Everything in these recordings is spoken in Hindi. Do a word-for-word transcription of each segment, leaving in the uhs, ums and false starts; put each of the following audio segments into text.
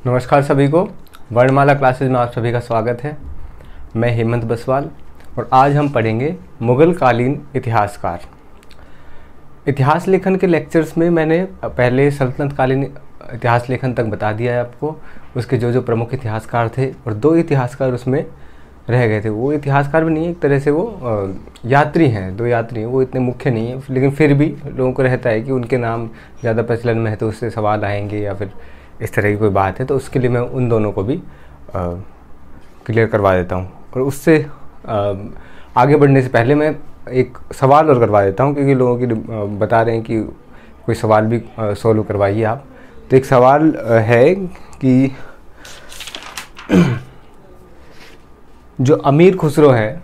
नमस्कार सभी को, वर्णमाला क्लासेस में आप सभी का स्वागत है। मैं हेमंत बसवाल और आज हम पढ़ेंगे मुगल कालीन इतिहासकार। इतिहास लेखन के लेक्चर्स में मैंने पहले सल्तनत कालीन इतिहास लेखन तक बता दिया है आपको, उसके जो जो प्रमुख इतिहासकार थे, और दो इतिहासकार उसमें रह गए थे। वो इतिहासकार भी नहीं है, एक तरह से वो यात्री हैं, दो यात्री हैं, वो इतने मुख्य नहीं है, लेकिन फिर भी लोगों को रहता है कि उनके नाम ज़्यादा प्रचलन में है तो उससे सवाल आएंगे या फिर इस तरह की कोई बात है, तो उसके लिए मैं उन दोनों को भी क्लियर करवा देता हूँ। और उससे आ, आगे बढ़ने से पहले मैं एक सवाल और करवा देता हूँ, क्योंकि लोगों की आ, बता रहे हैं कि कोई सवाल भी सॉल्व करवाइए आप। तो एक सवाल है कि जो अमीर खुसरो है,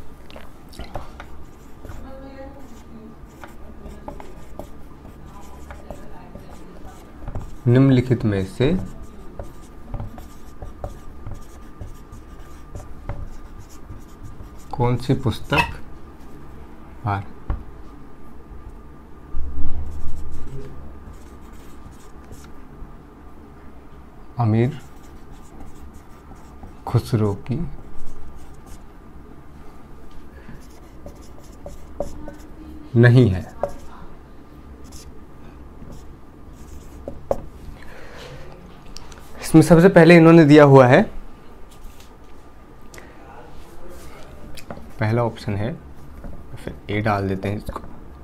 निम्नलिखित में से कौन सी पुस्तक बार अमीर खुसरो की नहीं है? इसमें सबसे पहले इन्होंने दिया हुआ है, पहला ऑप्शन है, फिर ए डाल देते हैं इसको,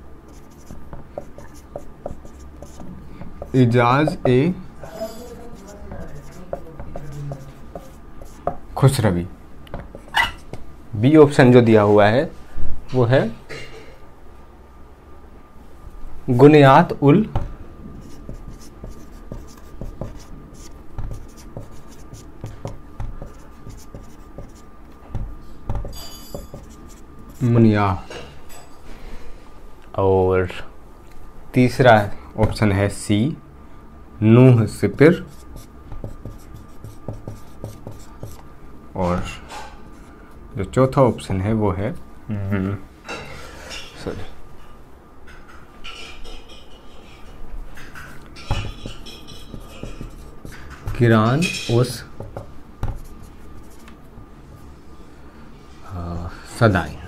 इजाज ए खुसरवी। बी ऑप्शन जो दिया हुआ है वो है गुनियात उल मुनिया। और तीसरा ऑप्शन है सी, नूह सिपिर। और जो चौथा ऑप्शन है वो है सॉरी किरान उस सदाई।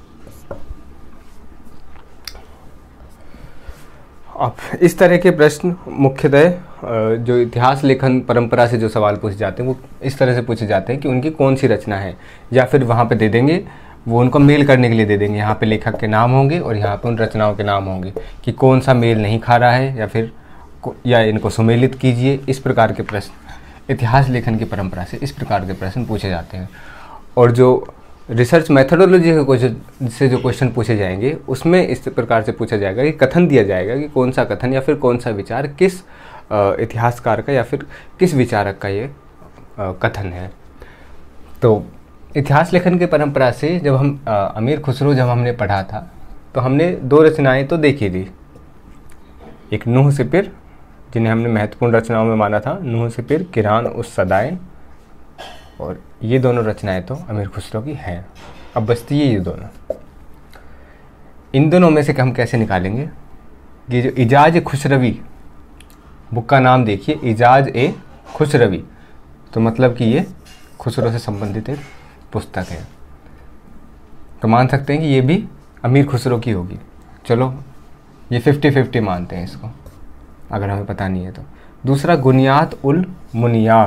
अब इस तरह के प्रश्न मुख्यतः जो इतिहास लेखन परंपरा से जो सवाल पूछे जाते हैं वो इस तरह से पूछे जाते हैं कि उनकी कौन सी रचना है, या फिर वहाँ पे दे देंगे, वो उनको मेल करने के लिए दे देंगे। यहाँ पे लेखक के नाम होंगे और यहाँ पे उन रचनाओं के नाम होंगे कि कौन सा मेल नहीं खा रहा है, या फिर या इनको सुमेलित कीजिए। इस प्रकार के प्रश्न इतिहास लेखन की परंपरा से इस प्रकार के प्रश्न पूछे जाते हैं। और जो रिसर्च मैथडोलॉजी के क्वेश्चन से जो क्वेश्चन पूछे जाएंगे उसमें इस प्रकार से पूछा जाएगा कि कथन दिया जाएगा कि कौन सा कथन या फिर कौन सा विचार किस इतिहासकार का या फिर किस विचारक का ये कथन है। तो इतिहास लेखन के परंपरा से जब हम अमीर खुसरो जब हमने पढ़ा था तो हमने दो रचनाएं तो देखी थी, एक नूह सिपिर जिन्हें हमने महत्वपूर्ण रचनाओं में माना था, नूह सिपिर, किरान उस सदाइन, और ये दोनों रचनाएं तो अमीर खुसरो की हैं। अब बचती है ये दोनों। इन दोनों में से हम कैसे निकालेंगे? ये जो इजाज ए खुसरवी बुक का नाम देखिए, इजाज ए खुसरवी, तो मतलब कि ये खुसरो से संबंधित एक पुस्तक है, तो मान सकते हैं कि ये भी अमीर खुसरो की होगी। चलो ये फिफ्टी फिफ्टी मानते हैं इसको, अगर हमें पता नहीं है तो। दूसरा गुनियात उल मुनिया।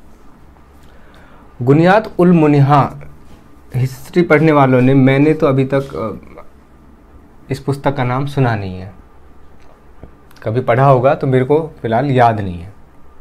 गुनियात उल मुनिया हिस्ट्री पढ़ने वालों ने, मैंने तो अभी तक इस पुस्तक का नाम सुना नहीं है, कभी पढ़ा होगा तो मेरे को फिलहाल याद नहीं है।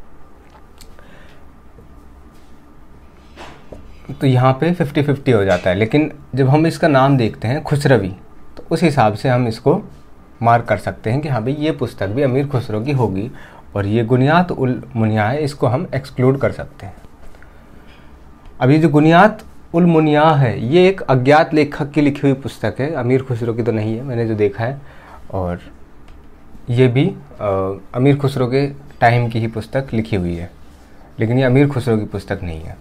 तो यहाँ पे फिफ्टी फिफ्टी हो जाता है, लेकिन जब हम इसका नाम देखते हैं खुसरवी तो उस हिसाब से हम इसको मार्क कर सकते हैं कि हाँ भाई ये पुस्तक भी अमीर खुसरो की होगी, और ये गुनियात उल मुनिया है, इसको हम एक्सक्लूड कर सकते हैं। अब ये जो गुनियात उल मुनिया है ये एक अज्ञात लेखक की लिखी हुई पुस्तक है, अमीर खुसरो की तो नहीं है मैंने जो देखा है, और ये भी आ, अमीर खुसरो के टाइम की ही पुस्तक लिखी हुई है, लेकिन ये अमीर खुसरो की पुस्तक नहीं है।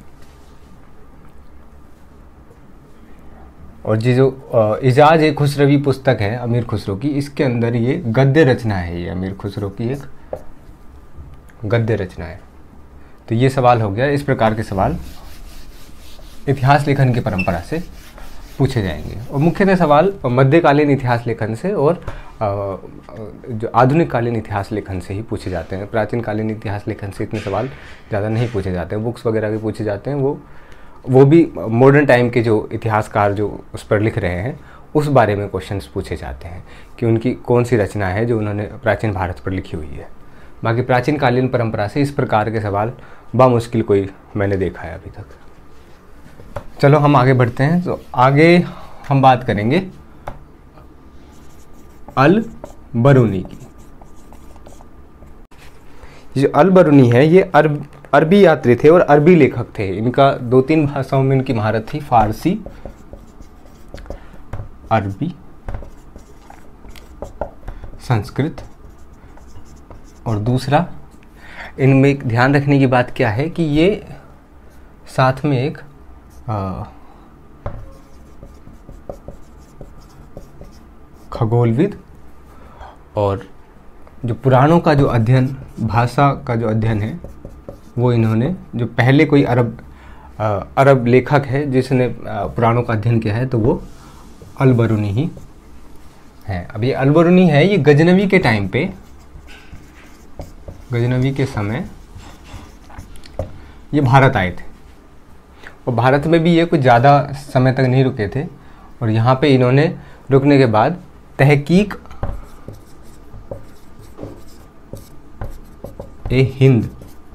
और ये जो इजाज ए खुसरवी पुस्तक है अमीर खुसरो की, इसके अंदर ये गद्य रचना है, ये अमीर खुसरो की एक गद्य रचना है। तो ये सवाल हो गया। इस प्रकार के सवाल इतिहास लेखन की परंपरा से पूछे जाएंगे। और मुख्यतः सवाल मध्यकालीन इतिहास लेखन से और जो आधुनिक कालीन इतिहास लेखन से ही पूछे जाते हैं। प्राचीन कालीन इतिहास लेखन से इतने सवाल ज़्यादा नहीं पूछे जाते हैं। बुक्स वगैरह के पूछे जाते हैं, वो वो भी मॉडर्न टाइम के जो इतिहासकार जो उस पर लिख रहे हैं उस बारे में क्वेश्चंस पूछे जाते हैं कि उनकी कौन सी रचना है जो उन्होंने प्राचीन भारत पर लिखी हुई है। बाकी प्राचीन कालीन परंपरा से इस प्रकार के सवाल बामुश्किल कोई मैंने देखा है अभी तक। चलो हम आगे बढ़ते हैं। तो आगे हम बात करेंगे अल बरूनी की। जो अल बरूनी है ये अरब अरबी यात्री थे और अरबी लेखक थे। इनका दो तीन भाषाओं में इनकी महारत थी, फारसी, अरबी, संस्कृत। और दूसरा इनमें एक ध्यान रखने की बात क्या है कि ये साथ में एक खगोलविद और जो पुराणों का जो अध्ययन, भाषा का जो अध्ययन है वो इन्होंने, जो पहले कोई अरब अरब लेखक है जिसने पुराणों का अध्ययन किया है तो वो अल बरूनी ही है। अब ये अल बरूनी है, ये गजनवी के टाइम पे, गजनवी के समय ये भारत आए थे और भारत में भी ये कुछ ज़्यादा समय तक नहीं रुके थे। और यहाँ पे इन्होंने रुकने के बाद तहकीक ए हिंद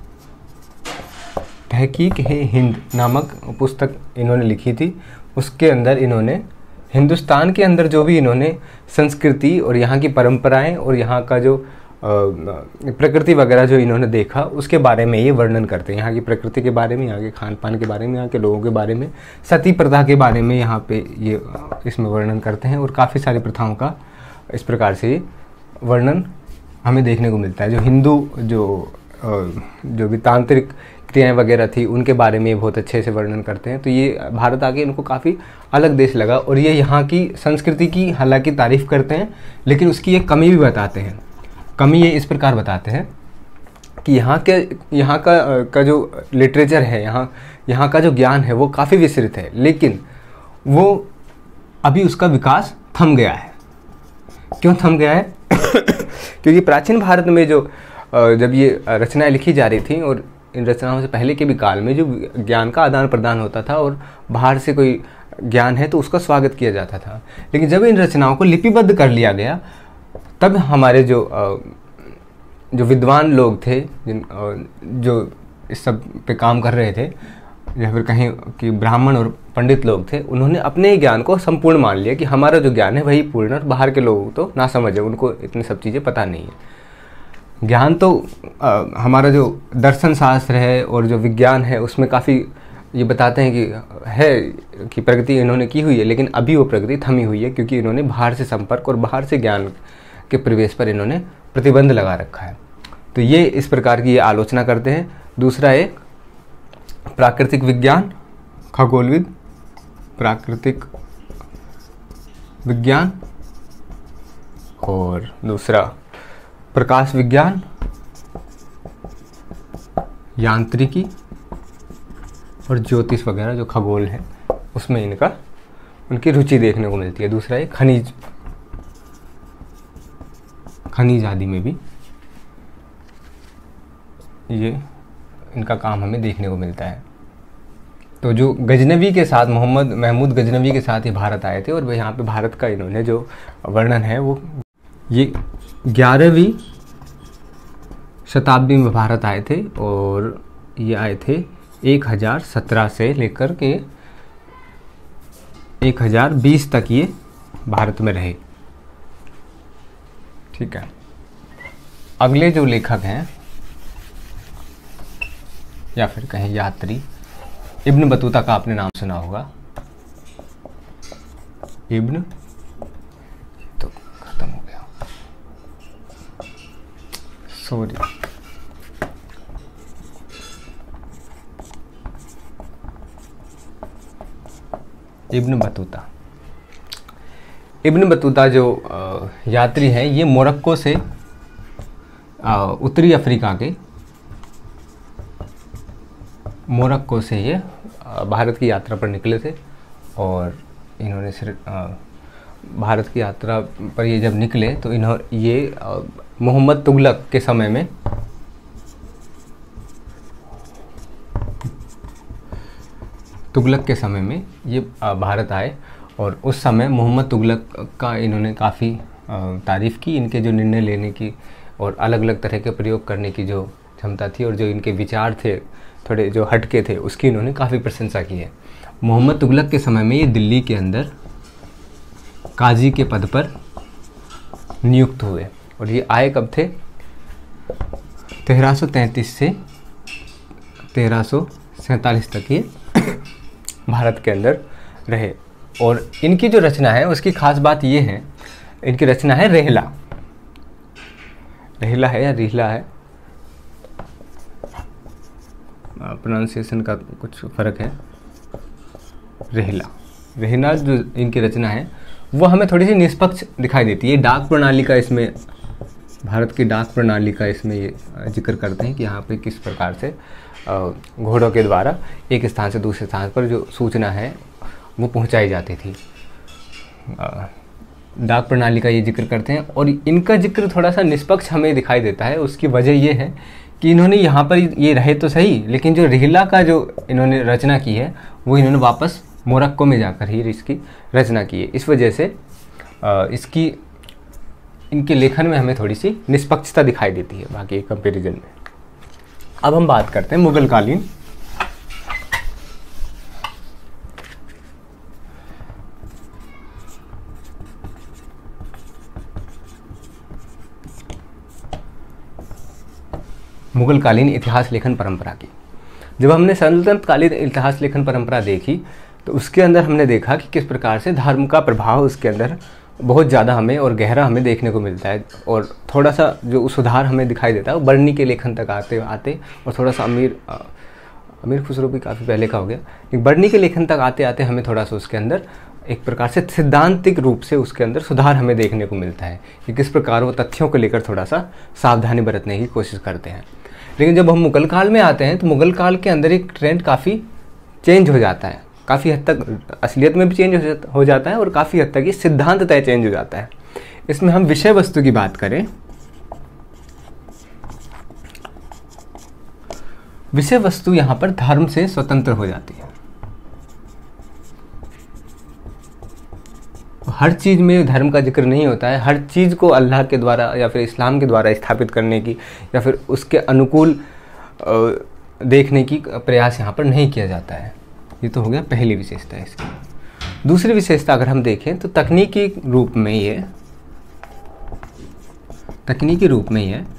तहकीक ए हिंद नामक पुस्तक इन्होंने लिखी थी। उसके अंदर इन्होंने हिंदुस्तान के अंदर जो भी इन्होंने संस्कृति और यहाँ की परंपराएं और यहाँ का जो प्रकृति वगैरह जो इन्होंने देखा उसके बारे में ये वर्णन करते हैं। यहाँ की प्रकृति के बारे में, यहाँ के खान पान के बारे में, यहाँ के लोगों के बारे में, सती प्रथा के बारे में यहाँ पे ये इसमें वर्णन करते हैं। और काफ़ी सारी प्रथाओं का इस प्रकार से वर्णन हमें देखने को मिलता है। जो हिंदू जो जो भी तांत्रिक क्रियाएं वगैरह थी उनके बारे में बहुत अच्छे से वर्णन करते हैं। तो ये भारत आके इनको काफ़ी अलग देश लगा और ये यहाँ की संस्कृति की हालांकि तारीफ़ करते हैं लेकिन उसकी एक कमी भी बताते हैं। कमी ये इस प्रकार बताते हैं कि यहाँ के यहाँ का का जो लिटरेचर है, यहाँ यहाँ का जो ज्ञान है वो काफ़ी विस्तृत है लेकिन वो अभी उसका विकास थम गया है। क्यों थम गया है? क्योंकि प्राचीन भारत में जो जब ये रचनाएं लिखी जा रही थी और इन रचनाओं से पहले के भी काल में जो ज्ञान का आदान प्रदान होता था और बाहर से कोई ज्ञान है तो उसका स्वागत किया जाता था। लेकिन जब इन रचनाओं को लिपिबद्ध कर लिया गया तब हमारे जो जो विद्वान लोग थे, जिन जो इस सब पे काम कर रहे थे या फिर कहीं कि ब्राह्मण और पंडित लोग थे, उन्होंने अपने ज्ञान को संपूर्ण मान लिया कि हमारा जो ज्ञान है वही पूर्ण है। बाहर के लोग तो ना समझे, उनको इतनी सब चीज़ें पता नहीं है। ज्ञान तो आ, हमारा जो दर्शन शास्त्र है और जो विज्ञान है उसमें काफ़ी ये बताते हैं कि है कि प्रगति इन्होंने की हुई है लेकिन अभी वो प्रगति थमी हुई है क्योंकि इन्होंने बाहर से संपर्क और बाहर से ज्ञान के प्रवेश पर इन्होंने प्रतिबंध लगा रखा है। तो ये इस प्रकार की ये आलोचना करते हैं। दूसरा एक प्राकृतिक विज्ञान, खगोलविद, प्राकृतिक विज्ञान, और दूसरा प्रकाश विज्ञान, यांत्रिकी और ज्योतिष वगैरह जो खगोल है उसमें इनका उनकी रुचि देखने को मिलती है। दूसरा एक खनिज खनिज आदि में भी ये इनका काम हमें देखने को मिलता है। तो जो गजनवी के साथ, मोहम्मद महमूद गजनवी के साथ ये भारत आए थे और यहाँ पे भारत का इन्होंने जो वर्णन है वो ये ग्यारहवीं शताब्दी में भारत आए थे और ये आए थे एक हज़ार सत्रह से लेकर के एक हज़ार बीस तक ये भारत में रहे। ठीक है। अगले जो लेखक हैं या फिर कहें यात्री, इब्न बतूता का आपने नाम सुना होगा। इब्न तो खत्म हो गया, sorry. Ibn Battuta Ibn Battuta जो यात्री हैं ये मोरक्को से उत्तरी अफ्रीका के मोरक्को से ये भारत की यात्रा पर निकले थे और इन्होंने सिर्फ भारत की यात्रा पर ये जब निकले तो इन्हों ये मोहम्मद तुगलक के समय में तुगलक के समय में ये भारत आए और उस समय मोहम्मद तुगलक का इन्होंने काफ़ी तारीफ़ की, इनके जो निर्णय लेने की और अलग अलग तरह के प्रयोग करने की जो क्षमता थी और जो इनके विचार थे थोड़े जो हटके थे उसकी इन्होंने काफ़ी प्रशंसा की है। मोहम्मद तुगलक के समय में ये दिल्ली के अंदर काजी के पद पर नियुक्त हुए और ये आए कब थे? तेरह सौ तैंतीस से तेरह सौ सैंतालीस तक ये भारत के अंदर रहे। और इनकी जो रचना है उसकी खास बात ये है, इनकी रचना है रेहला। रेहला है या रिहला है, प्रोनाउंसिएशन का कुछ फ़र्क है। रेहला रेहला जो इनकी रचना है वो हमें थोड़ी सी निष्पक्ष दिखाई देती है। डाक प्रणाली का इसमें, भारत की डाक प्रणाली का इसमें ये जिक्र करते हैं कि यहाँ पे किस प्रकार से घोड़ों के द्वारा एक स्थान से दूसरे स्थान पर जो सूचना है वो पहुँचाई जाती थी। डाक प्रणाली का ये जिक्र करते हैं और इनका जिक्र थोड़ा सा निष्पक्ष हमें दिखाई देता है। उसकी वजह ये है कि इन्होंने यहाँ पर ये रहे तो सही, लेकिन जो रिहला का जो इन्होंने रचना की है वो इन्होंने वापस मोरक्को में जाकर ही इसकी रचना की है। इस वजह से इसकी इनके लेखन में हमें थोड़ी सी निष्पक्षता दिखाई देती है बाकी कंपैरिजन में। अब हम बात करते हैं मुगल कालीन। मुगल कालीन इतिहास लेखन परंपरा की। जब हमने सल्तनत कालीन इतिहास लेखन परंपरा देखी तो उसके अंदर हमने देखा कि किस प्रकार से धर्म का प्रभाव उसके अंदर बहुत ज़्यादा हमें और गहरा हमें देखने को मिलता है और थोड़ा सा जो सुधार हमें दिखाई देता है वो बर्नी के लेखन तक आते आते और थोड़ा सा अमीर अमीर खुसरो भी काफ़ी पहले का हो गया। बर्नी के लेखन तक आते आते हमें थोड़ा सा उसके अंदर एक प्रकार से सिद्धांतिक रूप से उसके अंदर सुधार हमें देखने को मिलता है कि किस प्रकार वो तथ्यों को लेकर थोड़ा सा सावधानी बरतने की कोशिश करते हैं। लेकिन जब हम मुगल काल में आते हैं तो मुगल काल के अंदर एक ट्रेंड काफ़ी चेंज हो जाता है, काफ़ी हद तक असलियत में भी चेंज हो जाता है और काफ़ी हद तक ये सिद्धांत तय चेंज हो जाता है। इसमें हम विषय वस्तु की बात करें, विषय वस्तु यहाँ पर धर्म से स्वतंत्र हो जाती है। हर चीज़ में धर्म का जिक्र नहीं होता है, हर चीज़ को अल्लाह के द्वारा या फिर इस्लाम के द्वारा स्थापित करने की या फिर उसके अनुकूल देखने की प्रयास यहाँ पर नहीं किया जाता है। ये तो हो गया पहली विशेषता इसकी। दूसरी विशेषता अगर हम देखें तो तकनीकी रूप में ये तकनीकी रूप में ये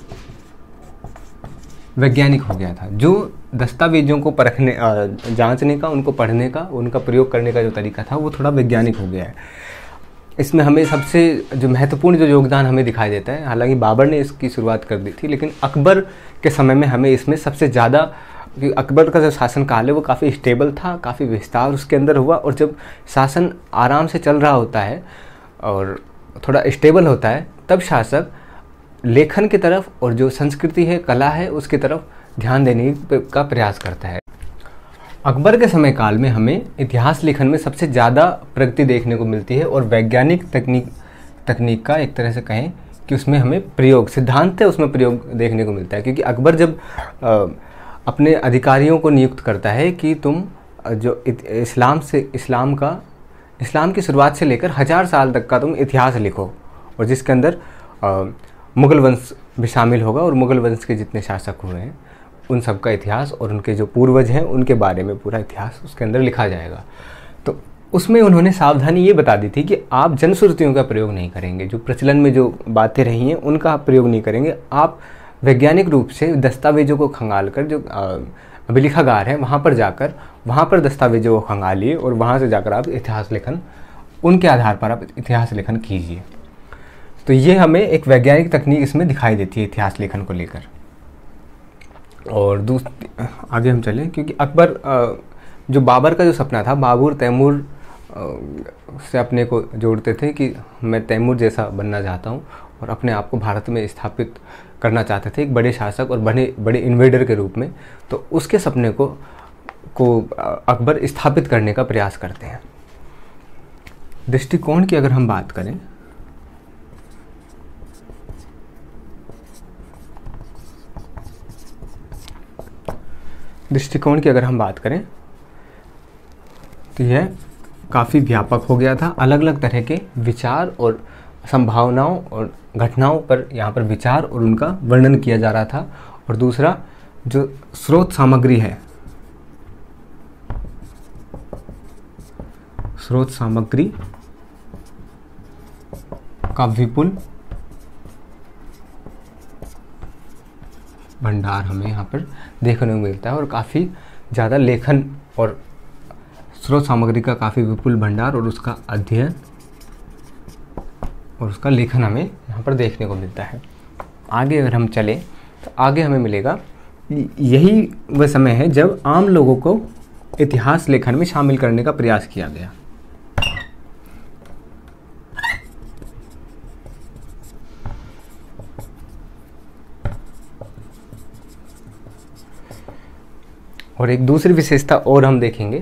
वैज्ञानिक हो गया था। जो दस्तावेजों को परखने जांचने का, उनको पढ़ने का, उनका प्रयोग करने का जो तरीका था वो थोड़ा वैज्ञानिक हो गया है। इसमें हमें सबसे जो महत्वपूर्ण जो योगदान हमें दिखाई देता है, हालांकि बाबर ने इसकी शुरुआत कर दी थी, लेकिन अकबर के समय में हमें इसमें सबसे ज़्यादा, क्योंकि अकबर का जो शासन काल है वो काफ़ी स्टेबल था, काफ़ी विस्तार उसके अंदर हुआ और जब शासन आराम से चल रहा होता है और थोड़ा स्टेबल होता है तब शासक लेखन की तरफ और जो संस्कृति है, कला है, उसकी तरफ ध्यान देने का प्रयास करता है। अकबर के समय काल में हमें इतिहास लेखन में सबसे ज़्यादा प्रगति देखने को मिलती है और वैज्ञानिक तकनीक तकनीक का एक तरह से कहें कि उसमें हमें प्रयोग, सिद्धांत है उसमें प्रयोग देखने को मिलता है। क्योंकि अकबर जब आ, अपने अधिकारियों को नियुक्त करता है कि तुम जो इस्लाम से इस्लाम का इस्लाम की शुरुआत से लेकर हज़ार साल तक का तुम इतिहास लिखो और जिसके अंदर आ, मुग़ल वंश भी शामिल होगा और मुग़ल वंश के जितने शासक हुए हैं उन सब का इतिहास और उनके जो पूर्वज हैं उनके बारे में पूरा इतिहास उसके अंदर लिखा जाएगा। तो उसमें उन्होंने सावधानी ये बता दी थी कि आप जनश्रुतियों का प्रयोग नहीं करेंगे, जो प्रचलन में जो बातें रही हैं उनका आप प्रयोग नहीं करेंगे। आप वैज्ञानिक रूप से दस्तावेजों को खंगाल कर, जो अभिलेखागार हैं वहाँ पर जाकर वहाँ पर दस्तावेजों को खंगालिए और वहाँ से जाकर आप इतिहास लेखन, उनके आधार पर आप इतिहास लेखन कीजिए। तो ये हमें एक वैज्ञानिक तकनीक इसमें दिखाई देती है इतिहास लेखन को लेकर। और दूसरी आगे हम चलें, क्योंकि अकबर जो बाबर का जो सपना था, बाबर तैमूर से अपने को जोड़ते थे कि मैं तैमूर जैसा बनना चाहता हूँ और अपने आप को भारत में स्थापित करना चाहते थे, एक बड़े शासक और बड़े बड़े इन्वेडर के रूप में। तो उसके सपने को को अकबर स्थापित करने का प्रयास करते हैं। दृष्टिकोण की अगर हम बात करें दृष्टिकोण की अगर हम बात करें तो यह काफ़ी व्यापक हो गया था। अलग अलग तरह के विचार और संभावनाओं और घटनाओं पर यहाँ पर विचार और उनका वर्णन किया जा रहा था। और दूसरा जो स्रोत सामग्री है, स्रोत सामग्री का विपुल भंडार हमें यहाँ पर देखने को मिलता है। और काफ़ी ज़्यादा लेखन और स्रोत सामग्री का काफ़ी विपुल भंडार और उसका अध्ययन और उसका लेखन हमें यहाँ पर देखने को मिलता है। आगे अगर हम चले तो आगे हमें मिलेगा, यही वह समय है जब आम लोगों को इतिहास लेखन में शामिल करने का प्रयास किया गया। और एक दूसरी विशेषता और हम देखेंगे,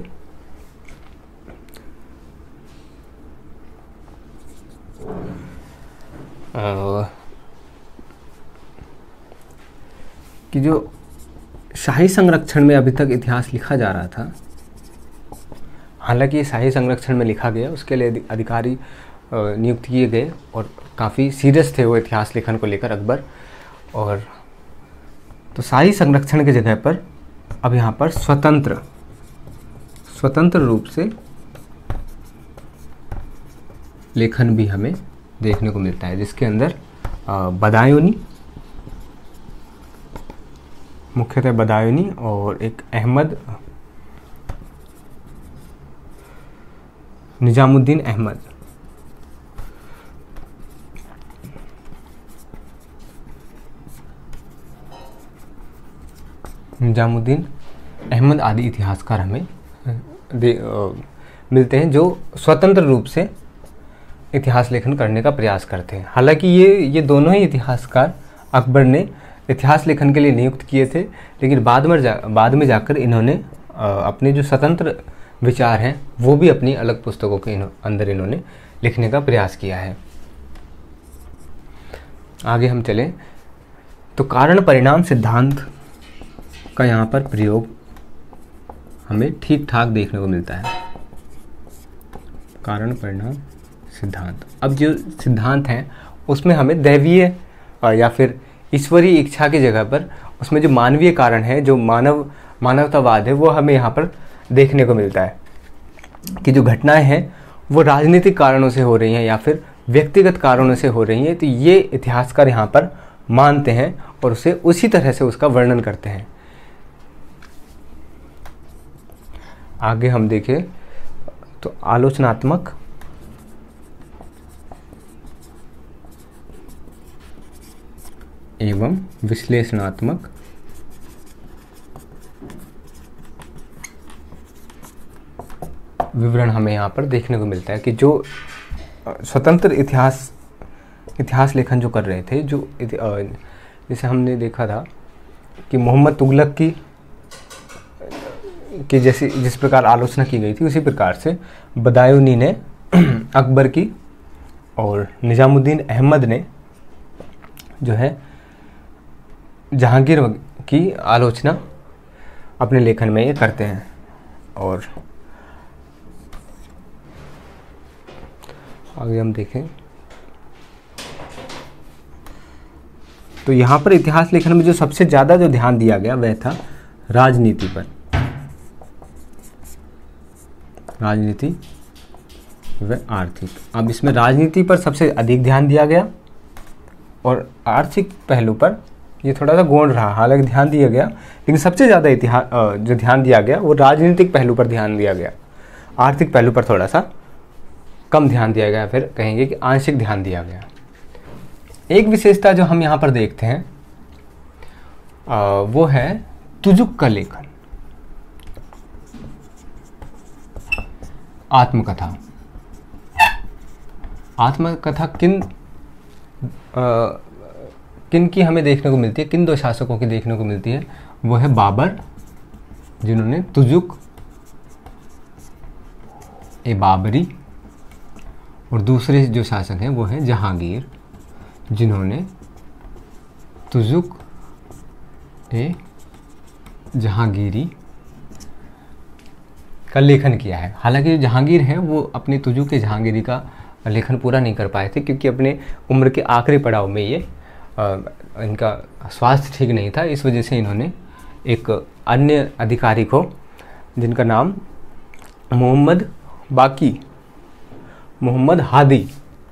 कि जो शाही संरक्षण में अभी तक इतिहास लिखा जा रहा था, हालांकि ये शाही संरक्षण में लिखा गया, उसके लिए अधिकारी नियुक्त किए गए और काफ़ी सीरियस थे वो इतिहास लेखन को लेकर अकबर। और तो शाही संरक्षण की जगह पर अब यहाँ पर स्वतंत्र स्वतंत्र रूप से लेखन भी हमें देखने को मिलता है, जिसके अंदर बदायूनी, मुख्यतः बदायूनी और एक अहमद, निजामुद्दीन अहमद, निजामुद्दीन अहमद आदि इतिहासकार हमें दे, आ, मिलते हैं, जो स्वतंत्र रूप से इतिहास लेखन करने का प्रयास करते हैं। हालांकि ये ये दोनों ही इतिहासकार अकबर ने इतिहास लेखन के लिए नियुक्त किए थे, लेकिन बाद में जा बाद में जाकर इन्होंने आ, अपने जो स्वतंत्र विचार हैं वो भी अपनी अलग पुस्तकों के इन्हों, अंदर इन्होंने लिखने का प्रयास किया है। आगे हम चलें तो कारण परिणाम सिद्धांत का यहाँ पर प्रयोग हमें ठीक ठाक देखने को मिलता है। कारण परिणाम सिद्धांत, अब जो सिद्धांत हैं उसमें हमें दैवीय या फिर ईश्वरीय इच्छा की जगह पर उसमें जो मानवीय कारण है, जो मानव मानवतावाद है, वो हमें यहाँ पर देखने को मिलता है कि जो घटनाएं हैं वो राजनीतिक कारणों से हो रही हैं या फिर व्यक्तिगत कारणों से हो रही हैं। तो ये इतिहासकार यहाँ पर मानते हैं और उसे उसी तरह से उसका वर्णन करते हैं। आगे हम देखें तो आलोचनात्मक एवं विश्लेषणात्मक विवरण हमें यहाँ पर देखने को मिलता है कि जो स्वतंत्र इतिहास इतिहास लेखन जो कर रहे थे, जो जैसे हमने देखा था कि मोहम्मद तुगलक की कि जैसी जिस प्रकार आलोचना की गई थी, उसी प्रकार से बदायूनी ने अकबर की और निजामुद्दीन अहमद ने जो है जहांगीर की आलोचना अपने लेखन में ये करते हैं। और आगे हम देखें तो यहाँ पर इतिहास लेखन में जो सबसे ज़्यादा जो ध्यान दिया गया वह था राजनीति पर, राजनीति व आर्थिक। अब इसमें राजनीति पर सबसे अधिक ध्यान दिया गया और आर्थिक पहलू पर ये थोड़ा सा गौण रहा। हालांकि ध्यान दिया गया, लेकिन सबसे ज़्यादा इतिहास जो ध्यान दिया गया वो राजनीतिक पहलू पर ध्यान दिया गया। आर्थिक पहलू पर थोड़ा सा कम ध्यान दिया गया, फिर कहेंगे कि आंशिक ध्यान दिया गया। एक विशेषता जो हम यहाँ पर देखते हैं आ, वो है तुजुक का लेखन, आत्मकथा। आत्मकथा किन किन की हमें देखने को मिलती है, किन दो शासकों की देखने को मिलती है, वो है बाबर जिन्होंने तुजुक ए बाबरी, और दूसरे जो शासक हैं वो हैं जहांगीर जिन्होंने तुजुक ए जहांगीरी का लेखन किया है। हालांकि जहांगीर हैं वो अपनी तुजुक ए जहांगीरी का लेखन पूरा नहीं कर पाए थे, क्योंकि अपने उम्र के आखिरी पड़ाव में ये आ, इनका स्वास्थ्य ठीक नहीं था। इस वजह से इन्होंने एक अन्य अधिकारी को, जिनका नाम मोहम्मद बाकी मोहम्मद हादी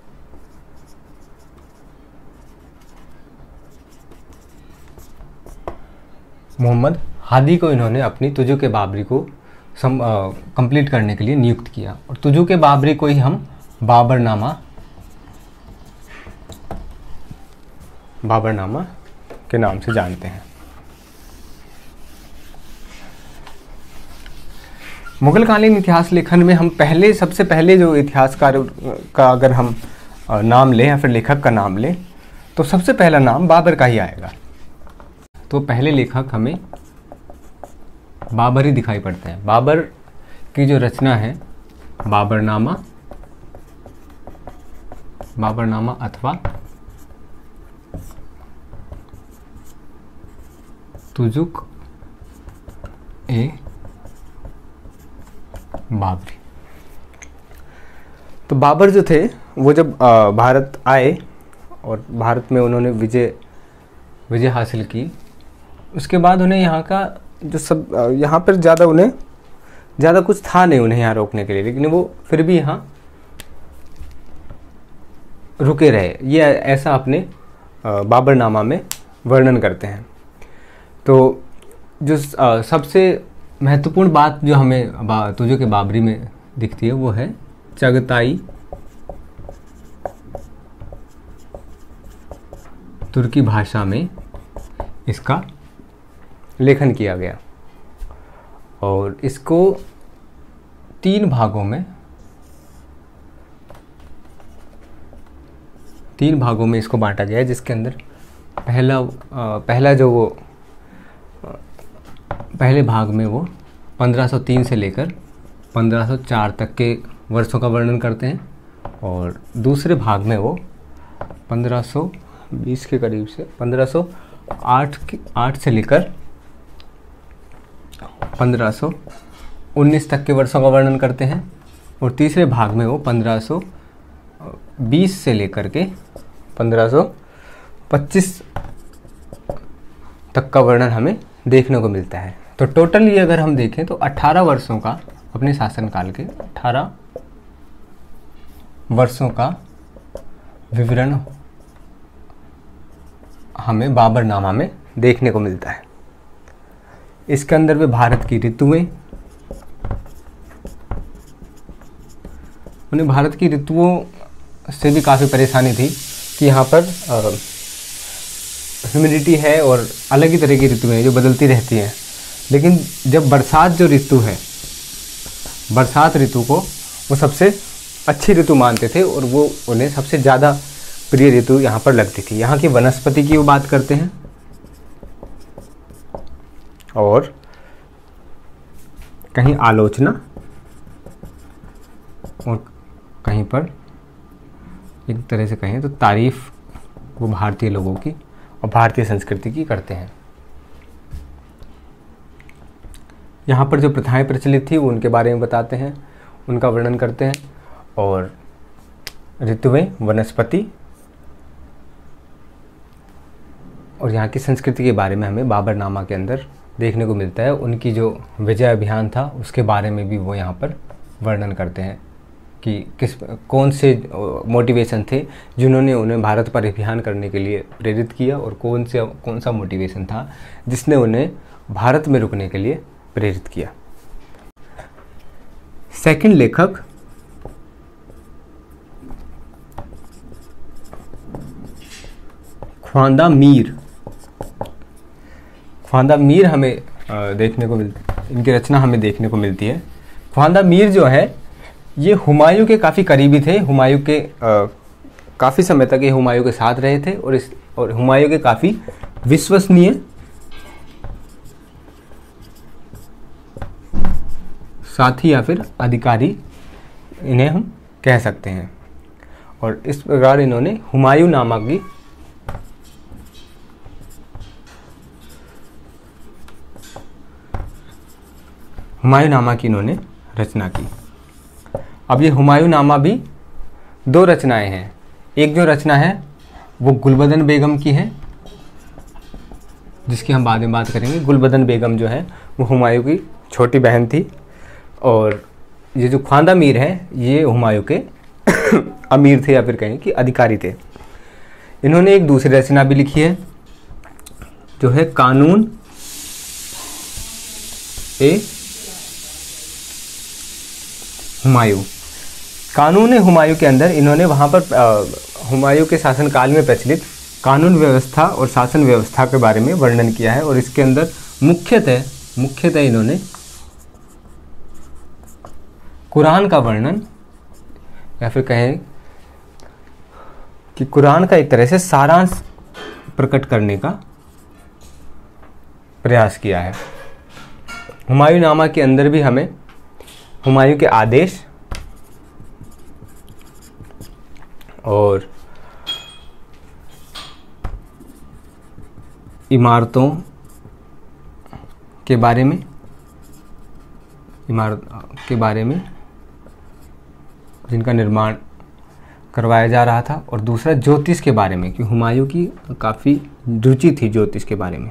मोहम्मद हादी को इन्होंने अपनी तुजुक ए बाबरी को कंप्लीट करने के लिए नियुक्त किया, और तुजुक ए बाबरी को ही हम बाबरनामा बाबरनामा के नाम से जानते हैं। मुगलकालीन इतिहास लेखन में हम पहले सबसे पहले जो इतिहासकार का अगर हम नाम लें या फिर लेखक का नाम लें तो सबसे पहला नाम बाबर का ही आएगा। तो पहले लेखक हमें बाबर ही दिखाई पड़ते हैं। बाबर की जो रचना है बाबरनामा बाबरनामा अथवा तुजुक ए बाबरी। तो बाबर जो थे वो जब भारत आए और भारत में उन्होंने विजय विजय हासिल की, उसके बाद उन्हें यहाँ का जो सब यहाँ पर ज़्यादा उन्हें ज़्यादा कुछ था नहीं उन्हें यहाँ रोकने के लिए, लेकिन वो फिर भी यहाँ रुके रहे। ये ऐसा अपने बाबरनामा में वर्णन करते हैं। तो जो सबसे महत्वपूर्ण बात जो हमें तुजुक ए बाबरी में दिखती है वो है चगताई तुर्की भाषा में इसका लेखन किया गया, और इसको तीन भागों में तीन भागों में इसको बांटा गया है, जिसके अंदर पहला पहला जो वो पहले भाग में वो पंद्रह सौ तीन से लेकर पंद्रह सौ चार तक के वर्षों का वर्णन करते हैं, और दूसरे भाग में वो पंद्रह सौ बीस के करीब से पंद्रह सौ आठ की आठ से लेकर पंद्रह सौ उन्नीस तक के वर्षों का वर्णन करते हैं, और तीसरे भाग में वो पंद्रह सौ बीस से लेकर के पंद्रह सौ पच्चीस तक का वर्णन हमें देखने को मिलता है। तो टोटल ये अगर हम देखें तो अठारह वर्षों का, अपने शासनकाल के अठारह वर्षों का विवरण हमें बाबरनामा में देखने को मिलता है। इसके अंदर में भारत की ऋतुएं, उन्हें भारत की ऋतुओं से भी काफ़ी परेशानी थी कि यहाँ पर ह्यूमिडिटी है और अलग ही तरह की ऋतुएं जो बदलती रहती हैं, लेकिन जब बरसात जो ऋतु है, बरसात ऋतु को वो सबसे अच्छी ऋतु मानते थे, और वो उन्हें सबसे ज़्यादा प्रिय ऋतु यहाँ पर लगती थी। यहाँ की वनस्पति की वो बात करते हैं, और कहीं आलोचना और कहीं पर एक तरह से कहें तो तारीफ वो भारतीय लोगों की और भारतीय संस्कृति की करते हैं। यहाँ पर जो प्रथाएं प्रचलित थी वो उनके बारे में बताते हैं, उनका वर्णन करते हैं, और ऋतुएं, वनस्पति और यहाँ की संस्कृति के बारे में हमें बाबरनामा के अंदर देखने को मिलता है। उनकी जो विजय अभियान था उसके बारे में भी वो यहाँ पर वर्णन करते हैं कि किस कौन से मोटिवेशन थे जिन्होंने उन्हें भारत पर अभियान करने के लिए प्रेरित किया, और कौन से कौन सा मोटिवेशन था जिसने उन्हें भारत में रुकने के लिए प्रेरित किया। सेकंड लेखक ख्वांदा मीर ख्वांदा मीर हमें देखने को मिलती, इनकी रचना हमें देखने को मिलती है। ख्वांदा मीर जो है ये हुमायूं के काफ़ी करीबी थे। हुमायूं के काफ़ी समय तक ये हुमायूं के साथ रहे थे और इस और हुमायूं के काफ़ी विश्वसनीय साथी या फिर अधिकारी इन्हें हम कह सकते हैं। और इस प्रकार इन्होंने हुमायूंनामा की हुमायूंनामा की इन्होंने रचना की। अब ये हुमायूंनामा भी दो रचनाएं हैं। एक जो रचना है वो गुलबदन बेगम की है, जिसकी हम बाद में बात करेंगे। गुलबदन बेगम जो है वो हुमायूं की छोटी बहन थी, और ये जो ख्वांदा मीर है ये हुमायूं के अमीर थे या फिर कहें कि अधिकारी थे। इन्होंने एक दूसरी रचना भी लिखी है जो है कानून ए हुमायूं। कानून ए हुमायूं के अंदर इन्होंने वहाँ पर हुमायूं के शासनकाल में प्रचलित कानून व्यवस्था और शासन व्यवस्था के बारे में वर्णन किया है। और इसके अंदर मुख्यतः मुख्यतः इन्होंने कुरान का वर्णन या फिर कहें कि कुरान का एक तरह से सारांश प्रकट करने का प्रयास किया है। हुमायूंनामा के अंदर भी हमें हुमायूं के आदेश और इमारतों के बारे में इमारत के बारे में जिनका निर्माण करवाया जा रहा था, और दूसरा ज्योतिष के बारे में कि हुमायूं की काफ़ी रुचि थी ज्योतिष के बारे में।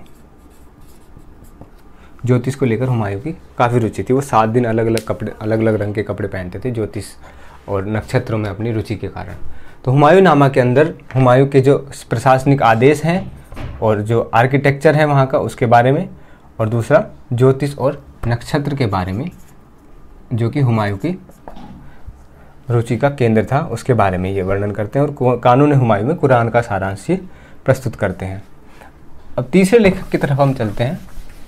ज्योतिष को लेकर हुमायूं की काफ़ी रुचि थी। वो सात दिन अलग अलग कपड़े अलग अलग रंग के कपड़े पहनते थे ज्योतिष और नक्षत्रों में अपनी रुचि के कारण। तो हुमायूंनामा के अंदर हुमायूं के जो प्रशासनिक आदेश हैं और जो आर्किटेक्चर है वहाँ का उसके बारे में, और दूसरा ज्योतिष और नक्षत्र के बारे में जो कि हुमायूं की रुचि का केंद्र था उसके बारे में ये वर्णन करते हैं। और कानून हुमायूं में कुरान का सारांश ये प्रस्तुत करते हैं। अब तीसरे लेखक की तरफ हम चलते हैं।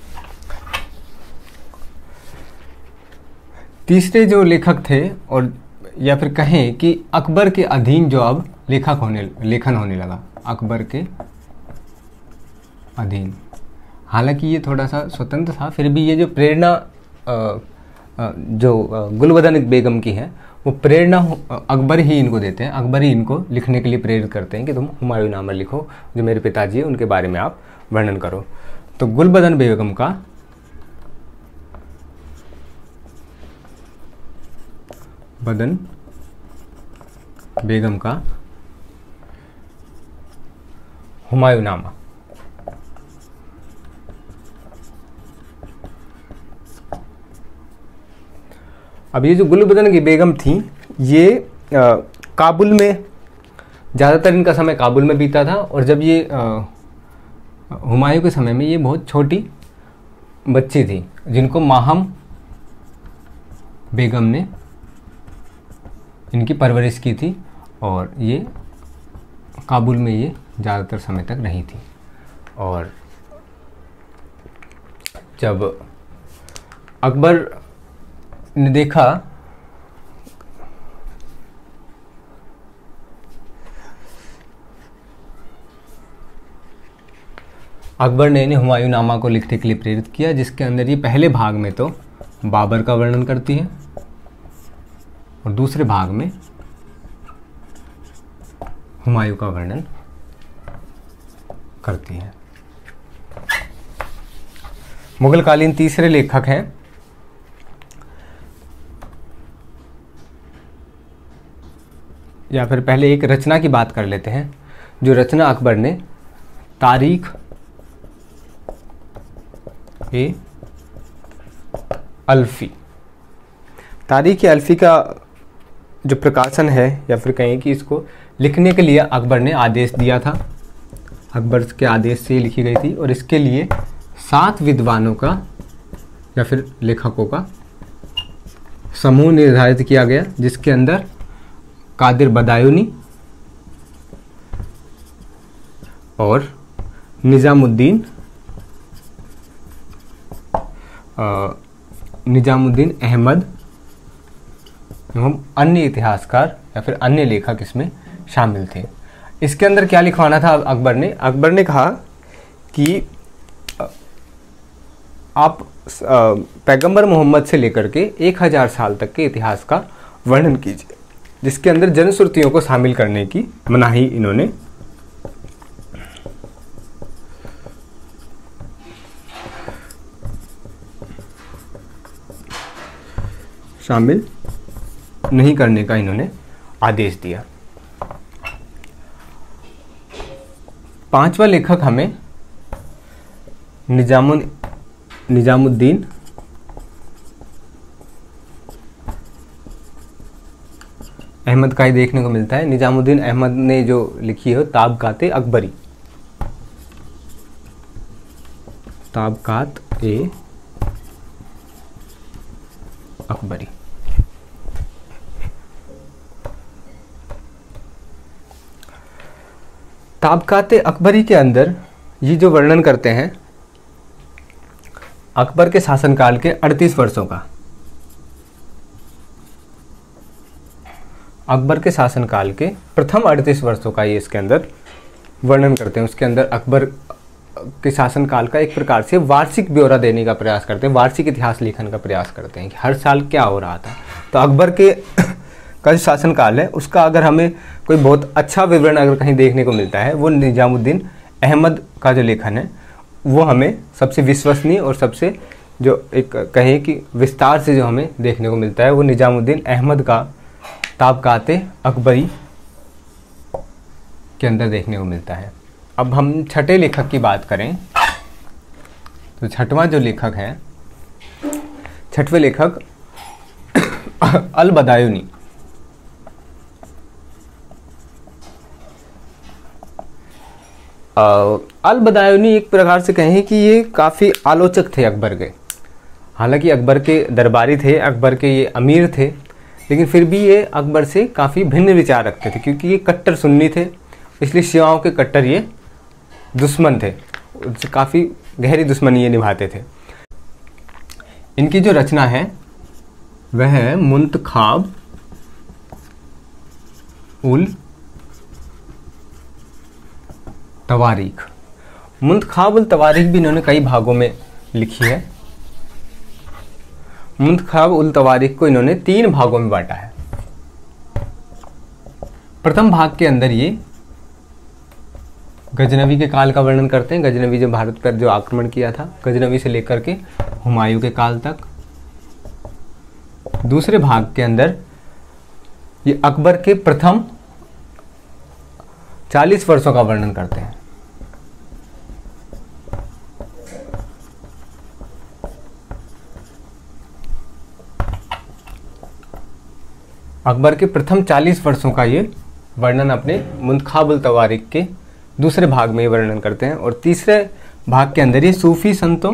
तीसरे जो लेखक थे, और या फिर कहें कि अकबर के अधीन जो अब लेखक होने लेखन होने लगा, अकबर के अधीन। हालांकि ये थोड़ा सा स्वतंत्र था, फिर भी ये जो प्रेरणा जो गुलबदन बेगम की है वो प्रेरणा अकबर ही इनको देते हैं। अकबर ही इनको लिखने के लिए प्रेरित करते हैं कि तुम हुमायूंनामा लिखो, जो मेरे पिताजी है उनके बारे में आप वर्णन करो। तो गुलबदन बेगम का बदन बेगम का हुमायूंनामा। अब ये जो गुलबदन की बेगम थी ये आ, काबुल में ज़्यादातर इनका समय काबुल में बीता था, और जब ये हुमायूं के समय में ये बहुत छोटी बच्ची थी जिनको माहम बेगम ने इनकी परवरिश की थी, और ये काबुल में ये ज़्यादातर समय तक रही थी। और जब अकबर ने देखा अकबर ने इन्हें हुमायूंनामा को लिखने के लिए प्रेरित किया, जिसके अंदर ये पहले भाग में तो बाबर का वर्णन करती है और दूसरे भाग में हुमायूं का वर्णन करती है। मुगलकालीन तीसरे लेखक हैं या फिर पहले एक रचना की बात कर लेते हैं, जो रचना अकबर ने तारीख ए अल्फी तारीख ए अल्फी का जो प्रकाशन है, या फिर कहें कि इसको लिखने के लिए अकबर ने आदेश दिया था। अकबर के आदेश से लिखी गई थी, और इसके लिए सात विद्वानों का या फिर लेखकों का समूह निर्धारित किया गया, जिसके अंदर कादिर बदायूनी और निज़ामुद्दीन निज़ामुद्दीन अहमद एवं अन्य इतिहासकार या फिर अन्य लेखक इसमें शामिल थे। इसके अंदर क्या लिखवाना था अकबर ने? अकबर ने कहा कि आप पैगंबर मोहम्मद से लेकर के एक हज़ार साल तक के इतिहास का वर्णन कीजिए, जिसके अंदर जनश्रुतियों को शामिल करने की मनाही इन्होंने शामिल नहीं करने का इन्होंने आदेश दिया। पांचवा लेखक हमें निजामुन निजामुद्दीन अहमद का ही देखने को मिलता है। निजामुद्दीन अहमद ने जो लिखी है ताबकात-ए अकबरी, ताबकात-ए अकबरी। ताबकात-ए अकबरी के अंदर ये जो वर्णन करते हैं अकबर के शासनकाल के अड़तीस वर्षों का, अकबर के शासनकाल के प्रथम अड़तीस वर्षों का ये इसके अंदर वर्णन करते हैं। उसके अंदर अकबर के शासनकाल का एक प्रकार से वार्षिक ब्यौरा देने का प्रयास करते हैं, वार्षिक इतिहास लेखन का प्रयास करते हैं कि हर साल क्या हो रहा था। तो अकबर के का जो शासनकाल है उसका अगर हमें कोई बहुत अच्छा विवरण अगर कहीं देखने को मिलता है, वो निजामुद्दीन अहमद का जो लेखन है वो हमें सबसे विश्वसनीय और सबसे जो एक कहें कि विस्तार से जो हमें देखने को मिलता है वो निजामुद्दीन अहमद का ताबकात-ए अकबरी के अंदर देखने को मिलता है। अब हम छठे लेखक की बात करें तो छठवां जो लेखक है, छठवें लेखक अल बदायूनी। अल बदायूनी एक प्रकार से कहें कि ये काफ़ी आलोचक थे अकबर के। हालांकि अकबर के दरबारी थे, अकबर के ये अमीर थे, लेकिन फिर भी ये अकबर से काफ़ी भिन्न विचार रखते थे क्योंकि ये कट्टर सुन्नी थे, इसलिए शियाओं के कट्टर ये दुश्मन थे, उनसे काफ़ी गहरी दुश्मनी ये निभाते थे। इनकी जो रचना है वह है मुंतखाब उल तवारीख। मुंतखाब उल तवारीख भी इन्होंने कई भागों में लिखी है। मुंतखाब उल तवारीख को इन्होंने तीन भागों में बांटा है। प्रथम भाग के अंदर ये गजनवी के काल का वर्णन करते हैं, गजनवी जो भारत पर जो आक्रमण किया था, गजनवी से लेकर के हुमायूं के काल तक। दूसरे भाग के अंदर ये अकबर के प्रथम चालीस वर्षों का वर्णन करते हैं। अकबर के प्रथम चालीस वर्षों का ये वर्णन अपने मुंतखाब उल तवारीख के दूसरे भाग में वर्णन करते हैं। और तीसरे भाग के अंदर ये सूफी संतों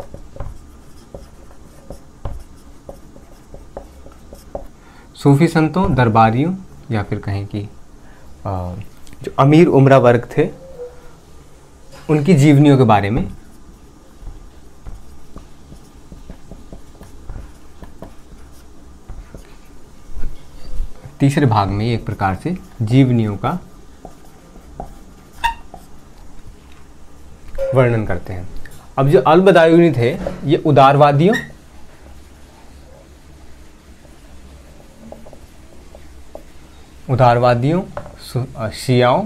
सूफी संतों दरबारियों या फिर कहें कि जो अमीर उमरा वर्ग थे उनकी जीवनियों के बारे में तीसरे भाग में एक प्रकार से जीवनियों का वर्णन करते हैं। अब जो अल बदायूनी थे ये उदारवादियों उदारवादियों शियाओं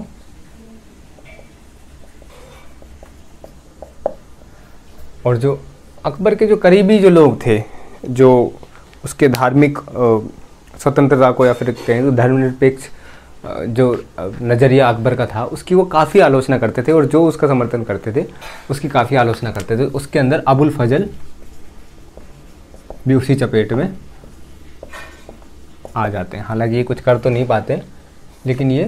और जो अकबर के जो करीबी जो लोग थे, जो उसके धार्मिक स्वतंत्रता को या फिर कहें तो धर्मनिरपेक्ष जो नज़रिया अकबर का था उसकी वो काफ़ी आलोचना करते थे और जो उसका समर्थन करते थे उसकी काफ़ी आलोचना करते थे। उसके अंदर अबुल फजल भी उसी चपेट में आ जाते हैं। हालांकि ये कुछ कर तो नहीं पाते, लेकिन ये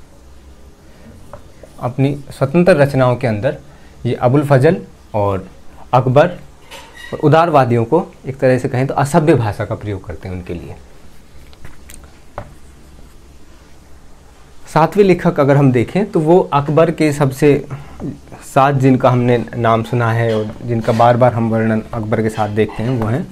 अपनी स्वतंत्र रचनाओं के अंदर ये अबुल फजल और अकबर और उदारवादियों को एक तरह से कहें तो असभ्य भाषा का प्रयोग करते हैं उनके लिए। सातवें लेखक अगर हम देखें तो वो अकबर के सबसे साथ जिनका हमने नाम सुना है और जिनका बार बार हम वर्णन अकबर के साथ देखते हैं वो हैं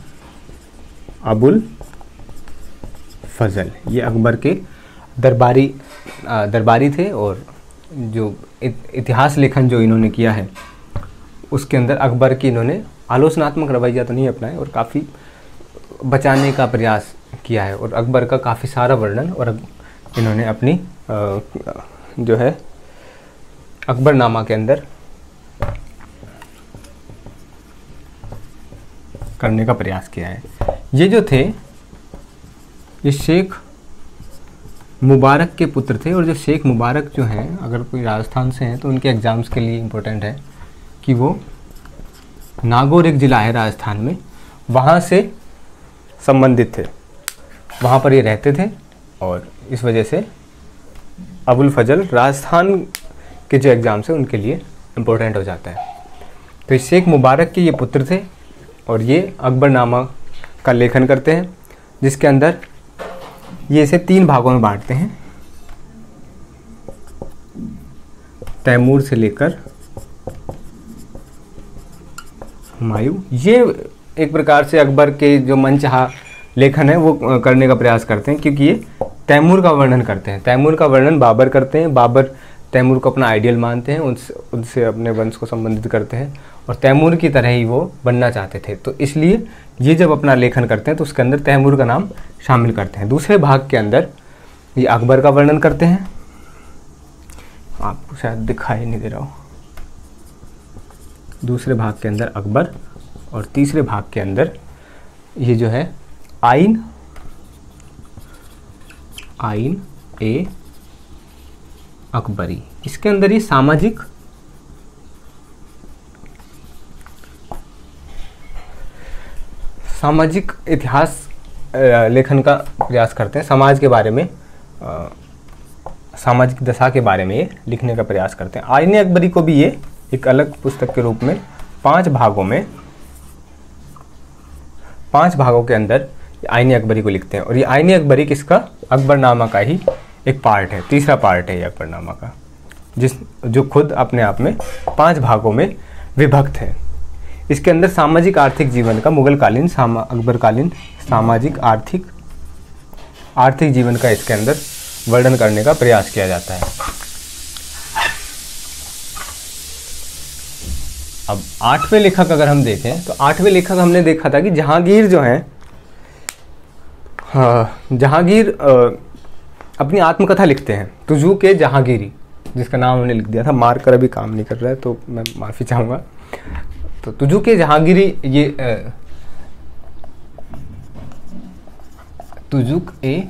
अबुल फजल। ये अकबर के दरबारी दरबारी थे और जो इतिहास लेखन जो इन्होंने किया है उसके अंदर अकबर की इन्होंने आलोचनात्मक रवैया तो नहीं अपनाया और काफ़ी बचाने का प्रयास किया है और अकबर का काफ़ी सारा वर्णन और इन्होंने अपनी जो है अकबरनामा के अंदर करने का प्रयास किया है। ये जो थे ये शेख मुबारक के पुत्र थे और जो शेख मुबारक जो हैं अगर कोई राजस्थान से हैं तो उनके एग्ज़ाम्स के लिए इम्पोर्टेंट है कि वो नागौर एक ज़िला है राजस्थान में, वहाँ से संबंधित थे, वहाँ पर ये रहते थे और इस वजह से अबुल फजल राजस्थान के जो एग्ज़ाम्स हैं उनके लिए इम्पोर्टेंट हो जाता है। तो शेख मुबारक के ये पुत्र थे और ये अकबरनामा का लेखन करते हैं जिसके अंदर ये इसे तीन भागों में बांटते हैं, तैमूर से लेकर हुमायूं। ये एक प्रकार से अकबर के जो मनचाहा लेखन है वो करने का प्रयास करते हैं क्योंकि ये तैमूर का वर्णन करते हैं। तैमूर का वर्णन बाबर करते हैं, बाबर तैमूर को अपना आइडियल मानते हैं, उनसे उनसे अपने वंश को संबंधित करते हैं और तैमूर की तरह ही वो बनना चाहते थे। तो इसलिए ये जब अपना लेखन करते हैं तो उसके अंदर तैमूर का नाम शामिल करते हैं। दूसरे भाग के अंदर ये अकबर का वर्णन करते हैं, आपको शायद दिखाई नहीं दे रहा हो। दूसरे भाग के अंदर अकबर और तीसरे भाग के अंदर ये जो है आइन आइन ए अकबरी। इसके अंदर ये सामाजिक सामाजिक इतिहास लेखन का प्रयास करते हैं, समाज के बारे में आ, सामाजिक दशा के बारे में ये लिखने का प्रयास करते हैं। आईने अकबरी को भी ये एक अलग पुस्तक के रूप में पांच भागों में पांच भागों के अंदर आईने अकबरी को लिखते हैं और ये आईने अकबरी किसका, अकबरनामा का ही एक पार्ट है, तीसरा पार्ट है ये अकबरनामा का, जिस जो खुद अपने आप में पांच भागों में विभक्त है। इसके अंदर सामाजिक आर्थिक जीवन का मुगलकालीन सामा अकबरकालीन सामाजिक आर्थिक आर्थिक जीवन का इसके अंदर वर्णन करने का प्रयास किया जाता है। अब आठवें लेखक अगर हम देखें तो आठवें लेखक हमने देखा था कि जहांगीर जो हैं, हाँ, जहांगीर अपनी आत्मकथा लिखते हैं, तुजू के जहांगीरी, जिसका नाम हमने लिख दिया था, मार्कर अभी काम नहीं कर रहा है तो मैं माफ़ी चाहूँगा। तो तुजू के जहांगीरी, ये तुजुक ए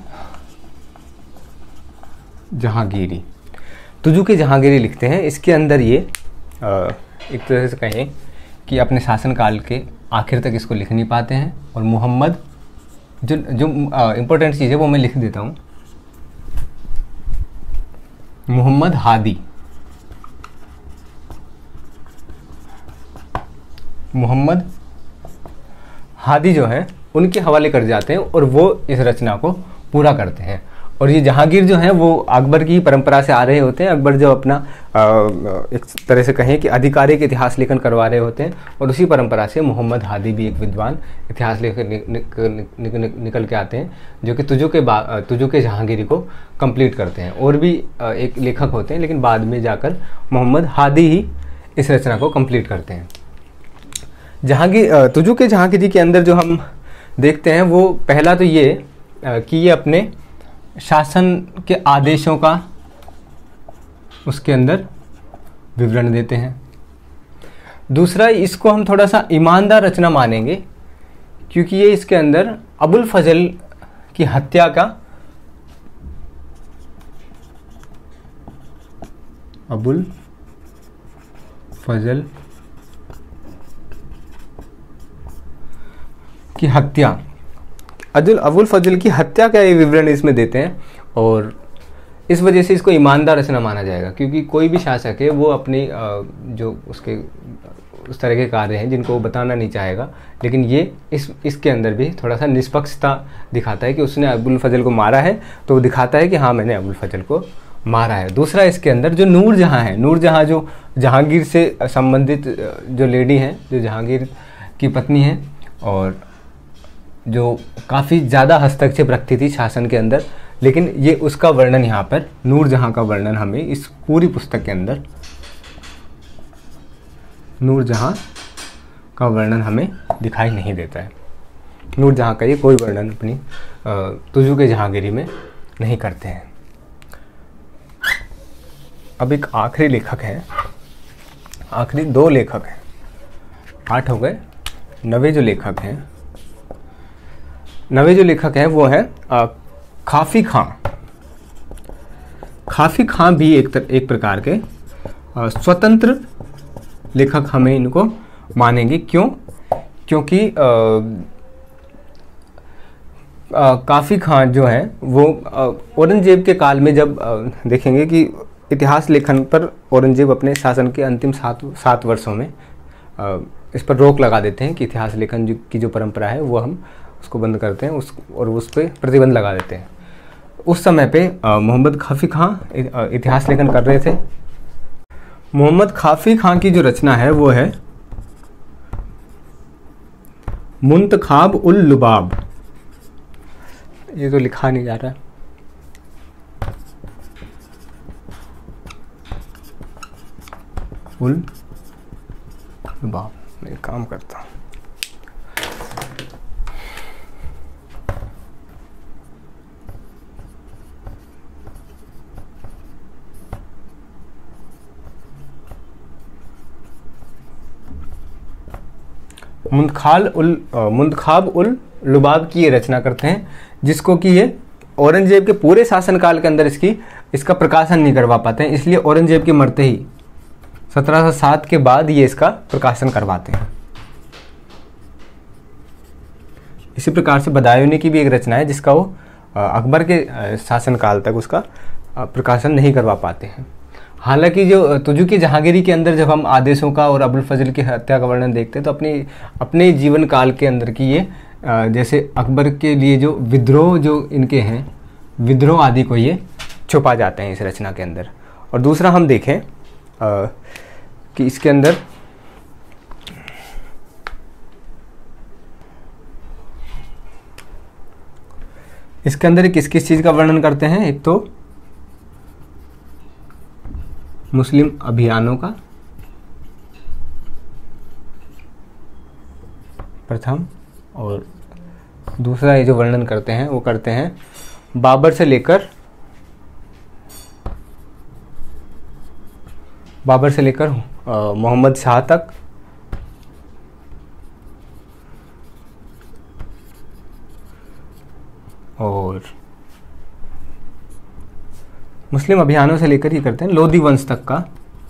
जहांगीरी तुजू के जहांगीरी लिखते हैं। इसके अंदर ये आ, एक तरह से कहें कि अपने शासनकाल के आखिर तक इसको लिख नहीं पाते हैं और मोहम्मद, जो जो इम्पोर्टेंट चीज़ है वो मैं लिख देता हूँ, मोहम्मद हादी मोहम्मद हादी जो है उनके हवाले कर जाते हैं और वो इस रचना को पूरा करते हैं। और ये जहांगीर जो हैं वो अकबर की परंपरा से आ रहे होते हैं। अकबर जो अपना एक तरह से कहें कि आधिकारिक इतिहास लेखन करवा रहे होते हैं और उसी परंपरा से मोहम्मद हादी भी एक विद्वान इतिहास लेखन नि, नि, नि, नि, नि, निकल के आते हैं जो कि तुजू के तुजू के जहांगीरी को कंप्लीट करते हैं। और भी एक लेखक होते हैं लेकिन बाद में जाकर मोहम्मद हादी ही इस रचना को कंप्लीट करते हैं। जहांगीर तुजू के जहांगीरी के अंदर जो हम देखते हैं वो पहला तो ये कि ये अपने शासन के आदेशों का उसके अंदर विवरण देते हैं। दूसरा, इसको हम थोड़ा सा ईमानदार रचना मानेंगे क्योंकि ये इसके अंदर अबुल फजल की हत्या का अबुल फजल की हत्या अजुल अबुल फजल की हत्या का ये विवरण इसमें देते हैं और इस वजह से इसको ईमानदार रचना माना जाएगा क्योंकि कोई भी शासक है वो अपनी जो उसके उस तरह के कार्य हैं जिनको वो बताना नहीं चाहेगा, लेकिन ये इस इसके अंदर भी थोड़ा सा निष्पक्षता दिखाता है कि उसने अबुल फजल को मारा है तो वो दिखाता है कि हाँ मैंने अबुल फजल को मारा है। दूसरा, इसके अंदर जो नूर जहाँ है, नूर जहाँ जो जहांगीर से संबंधित जो लेडी हैं, जो जहांगीर की पत्नी हैं और जो काफ़ी ज़्यादा हस्तक्षेप रखती थी शासन के अंदर, लेकिन ये उसका वर्णन यहाँ पर नूरजहाँ का वर्णन हमें इस पूरी पुस्तक के अंदर नूरजहाँ का वर्णन हमें दिखाई नहीं देता है। नूरजहाँ का ये कोई वर्णन अपनी तुजुक जहांगीरी में नहीं करते हैं। अब एक आखिरी लेखक है, आखिरी दो लेखक हैं, आठ हो गए। नवे जो लेखक हैं नवे जो लेखक हैं वो है खाफी खां। खाफी खां भी एक तर, एक प्रकार के आ, स्वतंत्र लेखक हमें इनको मानेंगे। क्यों? क्योंकि आ, आ, काफी खां जो है वो औरंगजेब के काल में, जब आ, देखेंगे कि इतिहास लेखन पर औरंगजेब अपने शासन के अंतिम सात सात वर्षों में आ, इस पर रोक लगा देते हैं कि इतिहास लेखन जो, की जो परंपरा है वो हम उसको बंद करते हैं, उस और उस पर प्रतिबंध लगा देते हैं। उस समय पे मोहम्मद खाफी खां इतिहास लेखन कर रहे थे। मोहम्मद खाफी खां की जो रचना है वो है मुंतखाब उल लुबाब। ये तो लिखा नहीं जा रहा है। उल लुबाब, मैं काम करता हूँ। मुंतखाल उल मुंतखाब उल लुबाब की ये रचना करते हैं, जिसको कि ये औरंगजेब के पूरे शासनकाल के अंदर इसकी इसका प्रकाशन नहीं करवा पाते हैं, इसलिए औरंगजेब के मरते ही सत्रह सौ सात के बाद ये इसका प्रकाशन करवाते हैं। इसी प्रकार से बदायूनी की भी एक रचना है जिसका वो अकबर के शासनकाल तक उसका प्रकाशन नहीं करवा पाते हैं। हालांकि जो तुजुक जहांगीरी के अंदर जब हम आदेशों का और अबुल फजल की हत्या का वर्णन देखते हैं तो अपनी अपने जीवन काल के अंदर की ये जैसे अकबर के लिए जो विद्रोह जो इनके हैं, विद्रोह आदि को ये छुपा जाते हैं इस रचना के अंदर। और दूसरा हम देखें आ, कि इसके अंदर इसके अंदर किस किस चीज़ का वर्णन करते हैं। एक तो मुस्लिम अभियानों का प्रथम, और दूसरा ये जो वर्णन करते हैं वो करते हैं बाबर से लेकर बाबर से लेकर मोहम्मद शाह तक, और मुस्लिम अभियानों से लेकर ये करते हैं लोधी वंश तक का,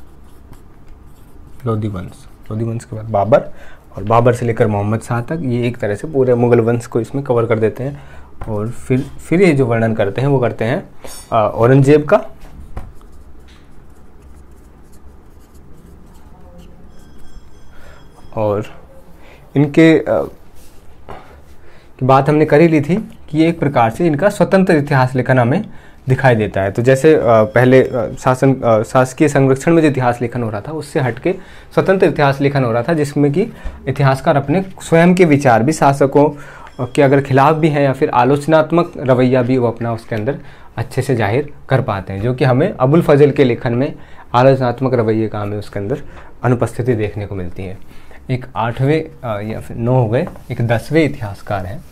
लोधी वंश लोधी वंश के बाद बाबर, और बाबर से लेकर मोहम्मद शाह तक, ये एक तरह से पूरे मुगल वंश को इसमें कवर कर देते हैं। और फिर फिर ये जो वर्णन करते हैं वो करते हैं औरंगजेब का, और इनके आ, की बात हमने कर ही ली थी कि ये एक प्रकार से इनका स्वतंत्र इतिहास लेखन हमें दिखाई देता है। तो जैसे पहले शासन शासकीय संरक्षण में जो इतिहास लेखन हो रहा था उससे हटके स्वतंत्र इतिहास लेखन हो रहा था, जिसमें कि इतिहासकार अपने स्वयं के विचार भी शासकों के अगर खिलाफ भी हैं या फिर आलोचनात्मक रवैया भी वो अपना उसके अंदर अच्छे से जाहिर कर पाते हैं, जो कि हमें अबुल फजल के लेखन में आलोचनात्मक रवैये का हमें उसके अंदर अनुपस्थिति देखने को मिलती है। एक आठवें या फिर नौ हो गए, एक दसवें इतिहासकार हैं,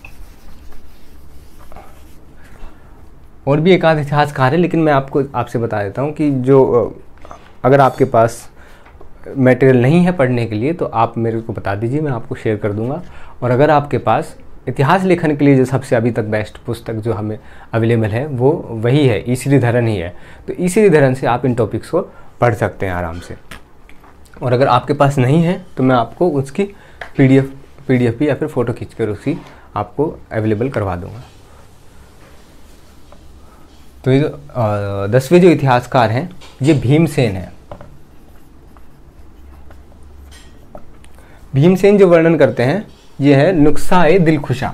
और भी एक आध इतिहासकार है, लेकिन मैं आपको आपसे बता देता हूँ कि जो अगर आपके पास मटेरियल नहीं है पढ़ने के लिए तो आप मेरे को बता दीजिए, मैं आपको शेयर कर दूंगा। और अगर आपके पास इतिहास लेखन के लिए जो सबसे अभी तक बेस्ट पुस्तक जो हमें अवेलेबल है वो वही है, ई श्रीधरन ही है, तो ई श्रीधरन से आप इन टॉपिक्स को पढ़ सकते हैं आराम से। और अगर आपके पास नहीं है तो मैं आपको उसकी पीडीएफ पीडीएफ भी या फिर फ़ोटो खींचकर उसकी आपको अवेलेबल करवा दूंगा। तो ये दसवें जो इतिहासकार हैं ये भीमसेन है। भीमसेन जो वर्णन करते हैं ये है नुक्सा-ए दिलखुशा।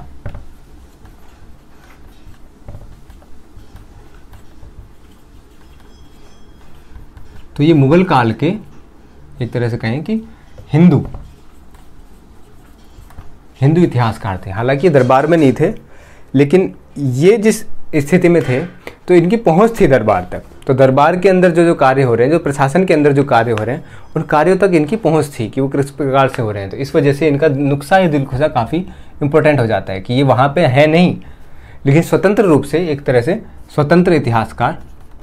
तो ये मुगल काल के एक तरह से कहें कि हिंदू हिंदू इतिहासकार थे। हालांकि दरबार में नहीं थे, लेकिन ये जिस स्थिति में थे तो इनकी पहुंच थी दरबार तक। तो दरबार के अंदर जो जो कार्य हो रहे हैं, जो प्रशासन के अंदर जो कार्य हो रहे हैं, उन कार्यों तक इनकी पहुंच थी कि वो किस प्रकार से हो रहे हैं। तो इस वजह से इनका नुक्सा या दिलखुशा काफ़ी इंपॉर्टेंट हो जाता है कि ये वहाँ पे है नहीं, लेकिन स्वतंत्र रूप से एक तरह से स्वतंत्र इतिहासकार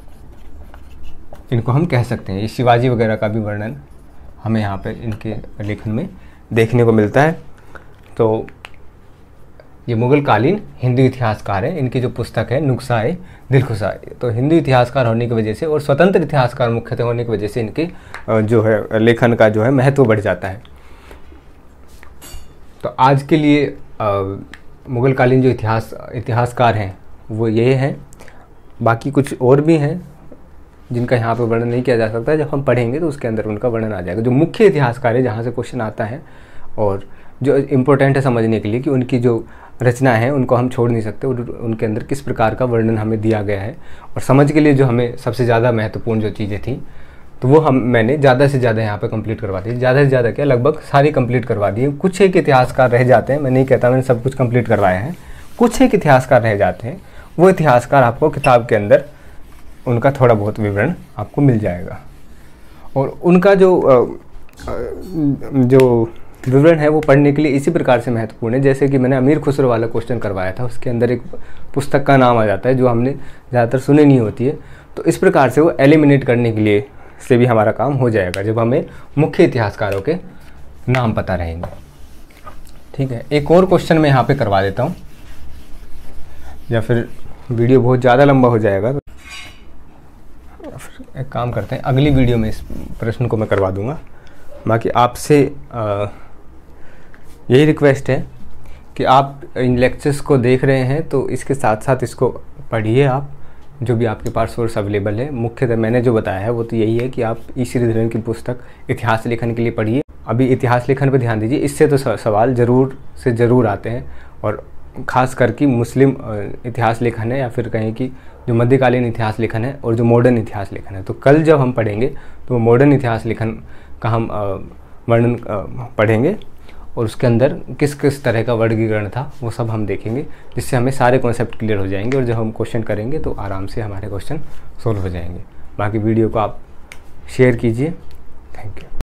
इनको हम कह सकते हैं। ये शिवाजी वगैरह का भी वर्णन हमें यहाँ पे इनके लेखन में देखने को मिलता है। तो ये मुगल कालीन हिंदू इतिहासकार हैं। इनकी जो पुस्तक है नुक्सा-ए दिलखुशा, तो हिंदू इतिहासकार होने की वजह से और स्वतंत्र इतिहासकार मुख्यतः होने की वजह से इनके जो है लेखन का जो है महत्व बढ़ जाता है। तो आज के लिए मुगल कालीन जो इतिहास इतिहासकार हैं वो ये हैं। बाकी कुछ और भी हैं जिनका यहाँ पर वर्णन नहीं किया जा सकता। जब हम पढ़ेंगे तो उसके अंदर उनका वर्णन आ जाएगा। जो मुख्य इतिहासकार है, जहाँ से क्वेश्चन आता है और जो इम्पोर्टेंट है समझने के लिए कि उनकी जो रचना है उनको हम छोड़ नहीं सकते, और उनके अंदर किस प्रकार का वर्णन हमें दिया गया है। और समझ के लिए जो हमें सबसे ज़्यादा महत्वपूर्ण जो चीज़ें थी तो वो हम मैंने ज़्यादा से ज़्यादा यहाँ पे कंप्लीट करवा दी। ज़्यादा से ज़्यादा क्या, लगभग सारी कंप्लीट करवा दी है। कुछ एक इतिहासकार रह जाते हैं, मैं नहीं कहता मैंने सब कुछ कंप्लीट करवाया है, कुछ एक इतिहासकार रह जाते हैं। वो इतिहासकार आपको किताब के अंदर उनका थोड़ा बहुत विवरण आपको मिल जाएगा, और उनका जो जो विवरण है वो पढ़ने के लिए इसी प्रकार से महत्वपूर्ण है। जैसे कि मैंने अमीर खुसरो वाला क्वेश्चन करवाया था, उसके अंदर एक पुस्तक का नाम आ जाता है जो हमने ज़्यादातर सुनी नहीं होती है। तो इस प्रकार से वो एलिमिनेट करने के लिए से भी हमारा काम हो जाएगा जब हमें मुख्य इतिहासकारों के नाम पता रहेंगे। ठीक है, एक और क्वेश्चन मैं यहाँ पे करवा देता हूँ, या फिर वीडियो बहुत ज़्यादा लंबा हो जाएगा। तो फिर एक काम करते हैं, अगली वीडियो में इस प्रश्न को मैं करवा दूँगा। बाकी आपसे यही रिक्वेस्ट है कि आप इन लेक्चर्स को देख रहे हैं तो इसके साथ साथ इसको पढ़िए, आप जो भी आपके पास सोर्स अवेलेबल है। मुख्यतः मैंने जो बताया है वो तो यही है कि आप ई श्रीधरन की पुस्तक इतिहास लेखन के लिए पढ़िए। अभी इतिहास लेखन पर ध्यान दीजिए, इससे तो सवाल ज़रूर से ज़रूर आते हैं, और ख़ास करके मुस्लिम इतिहास लेखन है या फिर कहें कि जो मध्यकालीन इतिहास लेखन है और जो मॉडर्न इतिहास लेखन है। तो कल जब हम पढ़ेंगे तो मॉडर्न इतिहास लेखन का हम वर्णन पढ़ेंगे, और उसके अंदर किस किस तरह का वर्गीकरण था वो सब हम देखेंगे, जिससे हमें सारे कॉन्सेप्ट क्लियर हो जाएंगे, और जब हम क्वेश्चन करेंगे तो आराम से हमारे क्वेश्चन सोल्व हो जाएंगे। बाकी वीडियो को आप शेयर कीजिए। Thank you.